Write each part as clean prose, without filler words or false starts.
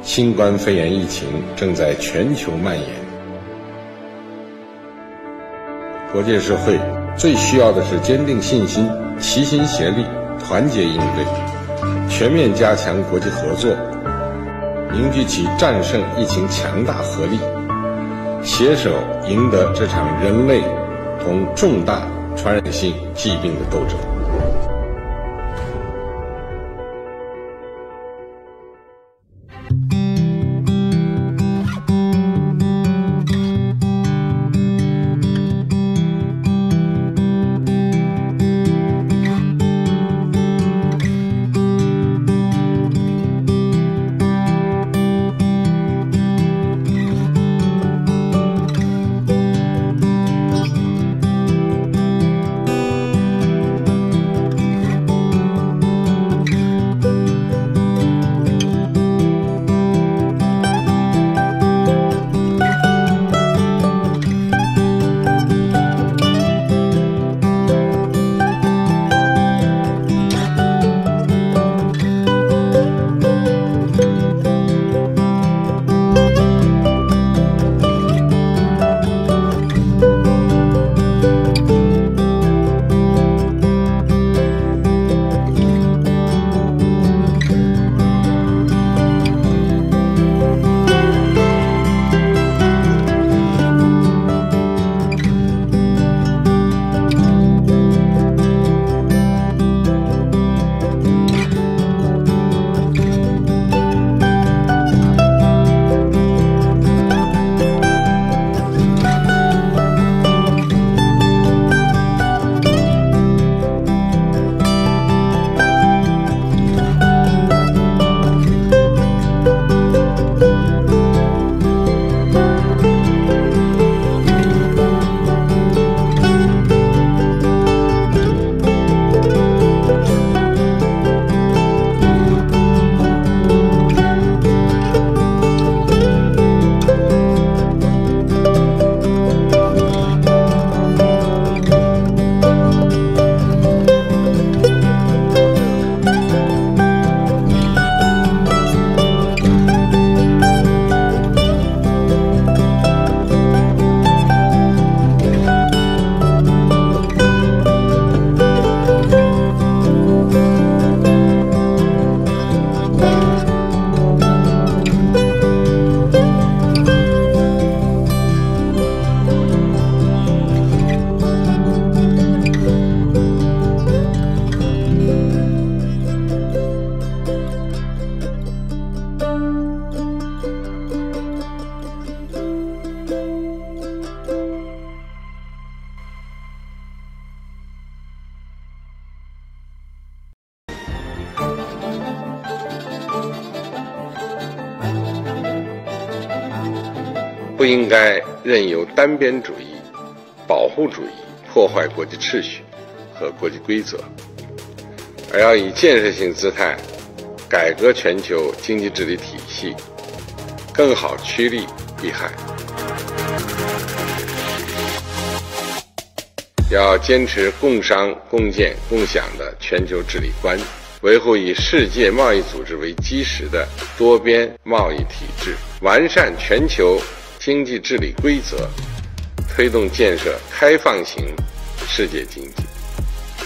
新冠肺炎疫情正在全球蔓延，国际社会最需要的是坚定信心、齐心协力、团结应对，全面加强国际合作，凝聚起战胜疫情强大合力，携手赢得这场人类同重大传染性疾病的斗争。不应该任由单边主义、保护主义破坏国际秩序和国际规则，而要以建设性姿态改革全球经济治理体系，更好趋利避害。要坚持共商共建共享的全球治理观，维护以世界贸易组织为基石的多边贸易体制，完善全球经济治理规则，推动建设开放型世界经济。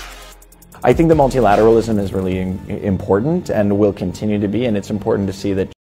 I think that multilateralism is really important and will continue to be, and it's important to see that